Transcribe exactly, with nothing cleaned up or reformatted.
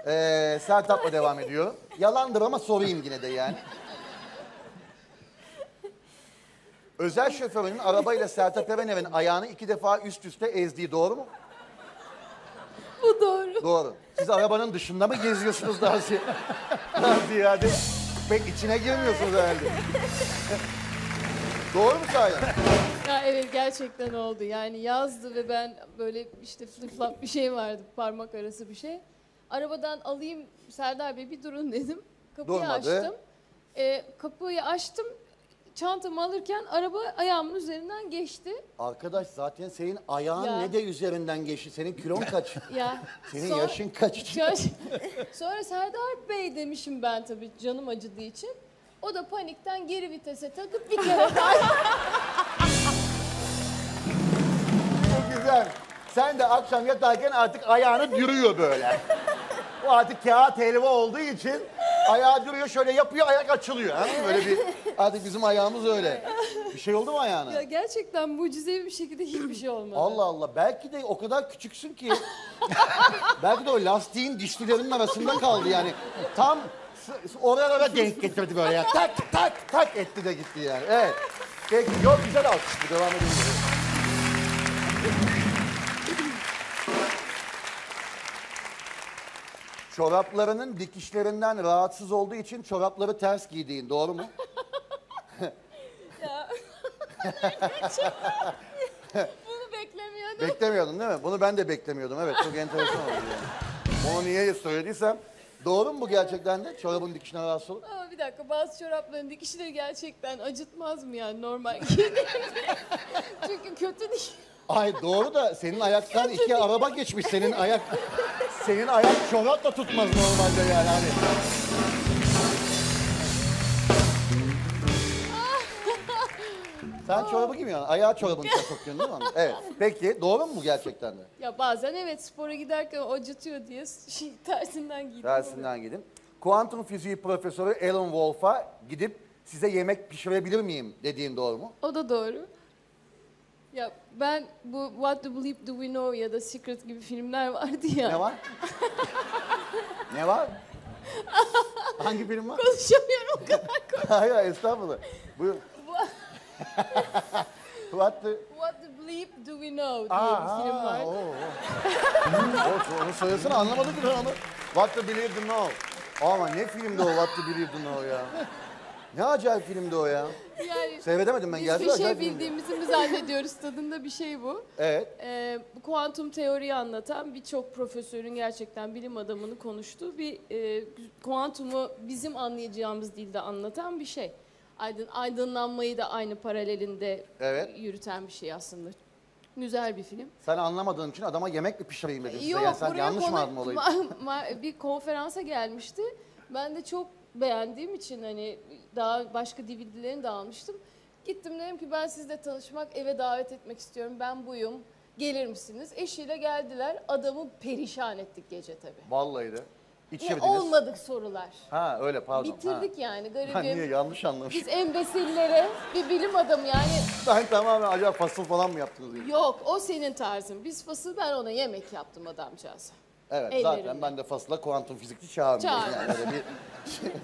Ee, Sertab'la devam ediyor. Yalandır ama sorayım yine de yani. Özel şoförünün arabayla Sertab Erener'in ayağını iki defa üst üste ezdiği doğru mu? Bu doğru. Doğru. Siz arabanın dışında mı geziyorsunuz daha, zi daha ziyade? Pek içine girmiyorsunuz herhalde. Doğru mu sahiden? Ya evet, gerçekten oldu. Yani yazdı ve ben böyle işte flip flop bir şey vardı, parmak arası bir şey. Arabadan alayım Serdar Bey, bir durun dedim. Kapıyı Durmadı. açtım. Ee, kapıyı açtım. Çantamı alırken araba ayağımın üzerinden geçti. Arkadaş zaten senin ayağın Ya. ne de üzerinden geçti. Senin kilon kaç? Ya Senin sonra- yaşın kaç? Sonra, sonra Serdar Bey demişim ben tabii, canım acıdığı için. O da panikten geri vitese takıp bir kere daha... Çok güzel. Sen de akşam yatarken artık ayağını dürüyor böyle. O artık kağıt helva olduğu için ayağı duruyor, şöyle yapıyor, ayak açılıyor. Ha? Böyle bir, artık bizim ayağımız öyle. Bir şey oldu mu ayağına? Ya gerçekten mucizevi bir şekilde hiçbir şey olmadı. Allah Allah, belki de o kadar küçüksün ki belki de o lastiğin dişlilerinin arasında kaldı yani. Tam oralara denk getirdi böyle ya. Tak tak tak etti de gitti yani. Evet. Peki, yok güzel alkış bu, devam edelim. Çoraplarının dikişlerinden rahatsız olduğu için çorapları ters giydiğin doğru mu? Ya. Bunu beklemiyordum. Beklemiyordun değil mi? Bunu ben de beklemiyordum. Evet, çok enteresan oldu yani. Onu niye söylediysem. Doğru mu bu gerçekten de? Çorabın dikişine rahatsız olup? Ama bir dakika, bazı çorapların dikişleri gerçekten acıtmaz mı yani normal giydiğimde? Çünkü kötü dikiş. Ay doğru da senin ayaktan iki araba geçmiş. Senin ayak senin ayak çorap da tutmaz normalde yani hani. Sen çorabı giymiyorsun. Ayağı çorabın içine sokuyorsun değil mi? Evet. Peki doğru mu bu gerçekten de? Ya bazen evet, spora giderken acıtıyor diye şey, tersinden giydim. Dersinden gidin. Kuantum fiziği profesörü Alan Wolf'a gidip size yemek pişirebilir miyim dediğin doğru mu? O da doğru. Ya ben bu What Do Believe Do We Know ya da Secret gibi filmler vardı ya. Ne var? Ne var? Hangi film var? Konuşamıyorum o kadar. Hayır, hayır, estağfurullah. Buyur. What the... What Do Believe Do We Know diye Aa, bir film var. o, o. o, onu söylesene, anlamadım ki ben onu. What to Believe to Know. Ama ne filmdi o What to Believe to Know ya? Ne acayip filmdi o ya. Yani Seyredemedim ben. biz Gerçi bir şey acayip filmdi. bildiğimizi mi zannediyoruz tadında bir şey bu. Evet. Ee, bu kuantum teoriyi anlatan birçok profesörün, gerçekten bilim adamının konuştuğu bir e, kuantumu bizim anlayacağımız dilde anlatan bir şey. Aydın, aydınlanmayı da aynı paralelinde Evet. yürüten bir şey aslında. Güzel bir film. Sen anlamadığın için adama yemek mi pişireyim dedin size. Yok, Yani sen buraya yanlış mı konu- aldın olayı? ma- ma- bir konferansa gelmişti. Ben de çok beğendiğim için hani daha başka D V D'lerini de almıştım. Gittim, dedim ki ben sizle tanışmak, eve davet etmek istiyorum. Ben buyum. Gelir misiniz? Eşiyle geldiler. Adamı perişan ettik gece tabii. Vallahi de. Ne İçirdiniz. olmadık sorular. Ha öyle, pardon. Bitirdik yani Ha. Ha, niye, garibim. yanlış anlamışım. Biz embesillere bir bilim adamı yani. Ben tamamen acaba fasıl falan mı yaptınız diye. Yok, o senin tarzın. Biz fasıl, ben ona yemek yaptım adamcağıza. Evet, Ellerimle. zaten ben de fasıla kuantum fizikçi çağırmıyorum. Çağır. Yani öyle bir